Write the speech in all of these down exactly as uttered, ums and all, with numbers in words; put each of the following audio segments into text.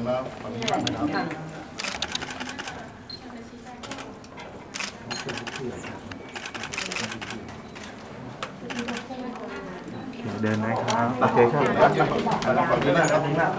มาฝั่งนี้บ้างนะครับเดินนะครับโอเคครับขอบคุณมากครับขอบคุณมาก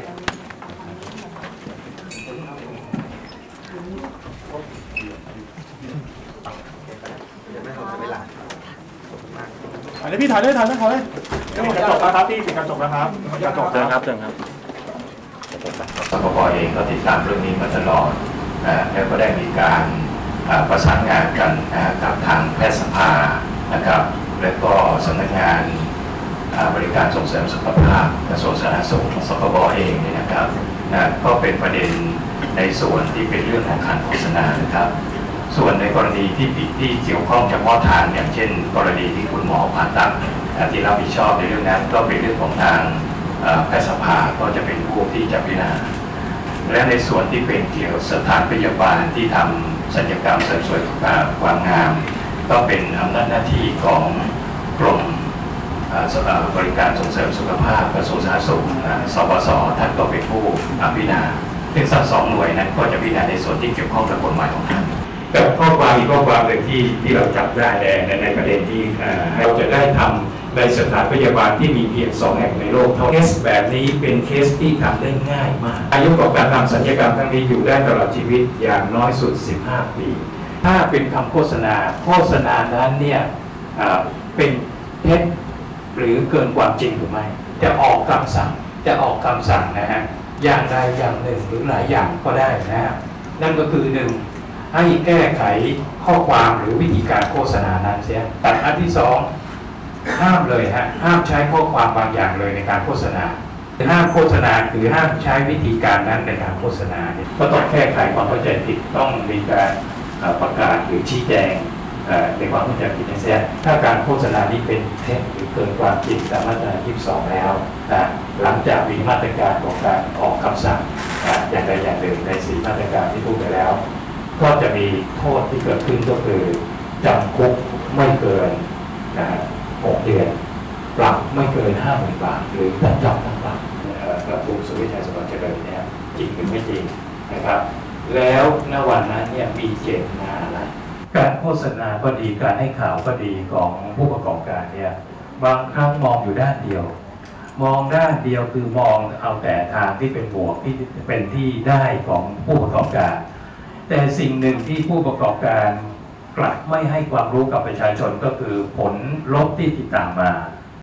อันนี้พี่ถ่ายได้ถ่ายได้ถ่ายได้กระจกนะครับพี่ติดกระจกนะครับกระจกเดินครับเดินครับสปป.เองก็ติดตามเรื่องนี้มาตลอดแล้วก็ได้มีการประสานงานกันกับทางแพทยสภานะครับและก็สำนักงานบริการส่งเสริมสุขภาพกระทรวงสาธารณสุขสปป.เองเนี่ยนะครับก็เป็นประเด็นในส่วนที่เป็นเรื่องของการโฆษณานะครับส่วนในกรณีที่ผิดที่เกี่ยวข้องเฉพาะทางอย่างเช่นกรณีที่คุณหมอผ่าตัดที่รับผิดชอบในเรื่องนั้นก็เป็นเรื่องของทางแพทยสภาก็จะเป็นผู้ที่จะพิจารณาและในส่วนที่เป็นเกี่ยวกับสถานพยาบาลที่ทำศัลยกรรมเสริมสวยความงามก็เป็นอำนาจหน้าที่ของกรมบริการส่งเสริมสุขภาพกระทรวงสาธารณสุขสปส.ท่านก็เป็นผู้พิจารณาซึ่งทั้งสองหน่วยนั้นก็จะพิจารณาในส่วนที่เกี่ยวข้องกับกฎหมายของท่านกับข้อความอีกข้อความหนึ่งที่ที่เราจับได้ในในประเด็นที่เราจะได้ทำในสถานพยาบาลที่มีเพียงสองแห่งในโลกเท่านั้นเคสแบบนี้เป็นเคสที่ทำได้ง่ายมากอายุของการทำศัลยกรรมครั้งนี้อยู่ได้ตลอดชีวิตอย่างน้อยสุดสิบห้าปีถ้าเป็นคำโฆษณาโฆษณานั้นเนี่ยเป็นเท็จหรือเกินความจริงหรือไม่จะออกคำสั่งจะออกคำสั่งนะฮะอย่างใดอย่างหนึ่งหรือหลายอย่างก็ได้นะฮะนั่นก็คือหนึ่งให้แก้ไขข้อความหรือวิธีการโฆษณานั้นเสียแต่อันที่สองห้ามเลยฮะห้ามใช้ข้อความบางอย่างเลยในการโฆษณาห้ามโฆษณาคือห้ามใช้วิธีการนั้นในการโฆษณาก็ต้องแก้ไขความเข้าใจผิดต้องมีการประกาศหรือชี้แจงในความเข้าใจผิดในเสียถ้าการโฆษณานี้เป็นเท็จหรือเกินความจริงตามมาตรายี่สิบสองแล้วนะหลังจากมีมาตรการของการออกคำสั่งอย่างใดอย่างหนึ่งในสี่มาตรการที่พูดไปแล้วก็จะมีโทษที่เกิดขึ้นก็คือจำคุกไม่เกินนะหกเดือนปรับไม่เกินห้าหมื่นบาทหรือทั้งจำทั้งปรับกับคุณสุวิชัยสมบัติเจริญเนี่ยจริงหรือไม่จริงนะครับแล้วณวันนั้นเนี่ยมีเจตนาอะไรการโฆษณาก็ดีการให้ข่าวก็ดีของผู้ประกอบการเนี่ยบางครั้งมองอยู่ด้านเดียวมองด้านเดียวคือมองเอาแต่ทางที่เป็นบวกที่เป็นที่ได้ของผู้ประกอบการแต่สิ่งหนึ่งที่ผู้ประกอบการกลับไม่ให้ความรู้กับประชาชนก็คือผลลบที่ติดตามมา